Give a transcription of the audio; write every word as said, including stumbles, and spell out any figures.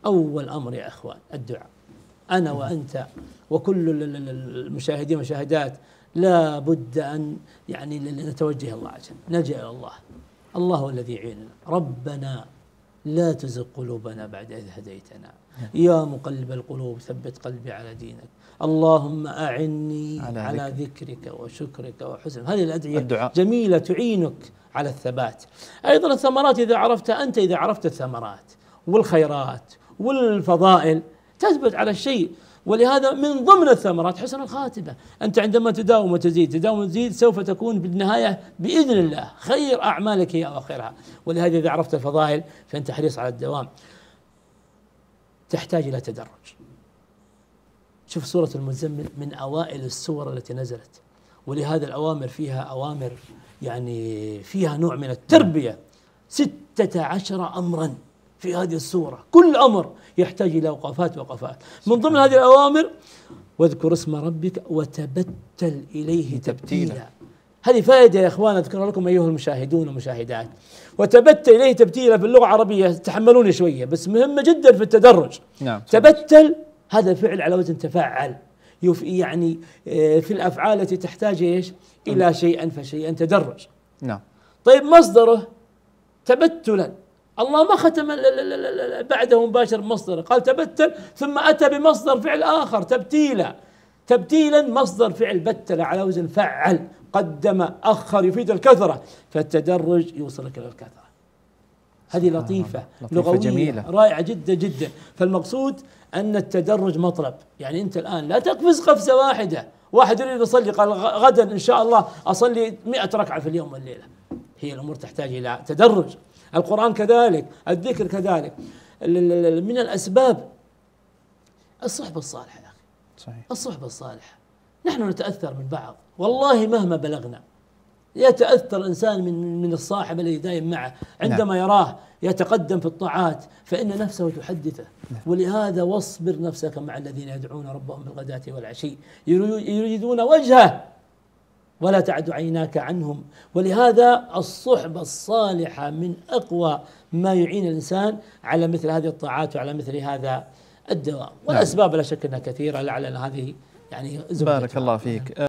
أول أمر يا أخوان الدعاء. أنا وأنت وكل المشاهدين والمشاهدات لا بد أن يعني نتوجه الله عز وجل، نلجأ إلى الله. الله هو الذي يعيننا. ربنا لا تزغ قلوبنا بعد إذ هديتنا يا مقلب القلوب ثبت قلبي على دينك. اللهم أعني على, على ذكرك وشكرك وحسن. هذه الأدعية الدعاء جميلة تعينك على الثبات. أيضا الثمرات إذا عرفتها أنت، إذا عرفت الثمرات والخيرات والفضائل تثبت على الشيء. ولهذا من ضمن الثمرات حسن الخاتمة. أنت عندما تداوم وتزيد تداوم وتزيد سوف تكون بالنهاية بإذن الله خير أعمالك هي أواخرها. ولهذا إذا عرفت الفضائل فأنت حريص على الدوام. تحتاج إلى تدرج. شوف سورة المزمل من أوائل السور التي نزلت، ولهذا الأوامر فيها أوامر يعني فيها نوع من التربية. ستة عشر أمرا في هذه السورة، كل أمر يحتاج إلى وقفات وقفات. من ضمن هذه الأوامر واذكر اسم ربك وتبتل إليه تبتيلا. هذه فائدة يا إخوان أذكرها لكم أيها المشاهدون والمشاهدات. وتبتل إليه تبتيلا في اللغة العربية تحملوني شوية بس مهمة جدا في التدرج. نعم. تبتل هذا فعل على وزن تفعل، يعني في الأفعال التي تحتاج إيش إلى شيئا فشيئا تدرج. نعم. طيب مصدره تبتلا، الله ما ختم بعده مباشر مصدر، قال تبتل ثم أتى بمصدر فعل آخر تبتيلا. تبتيلا مصدر فعل بتل على وزن فعل، قدم أخر يفيد الكثرة، فالتدرج يوصلك إلى الكثرة. هذه لطيفة, لطيفة لغوية جميلة رائعة جدا جدا. فالمقصود أن التدرج مطلب. يعني أنت الآن لا تقفز قفزة واحدة. واحد يريد يصلي قال غدا إن شاء الله أصلي مئة ركعة في اليوم والليلة. هي الأمور تحتاج إلى تدرج. القرآن كذلك، الذكر كذلك. من الأسباب الصحبة الصالحة يا أخي. صحيح. الصحبة الصالحة. نحن نتأثر من بعض والله مهما بلغنا. يتأثر الإنسان من من الصاحب الذي دائم معه عندما يراه يتقدم في الطاعات فإن نفسه تحدثه. ولهذا واصبر نفسك مع الذين يدعون ربهم بالغداة والعشي يريدون وجهه ولا تعد عيناك عنهم. ولهذا الصحبة الصالحة من أقوى ما يعين الإنسان على مثل هذه الطاعات وعلى مثل هذا الدوام. والأسباب لا شك أنها كثيرة، لعل هذه يعني بارك الله فيك.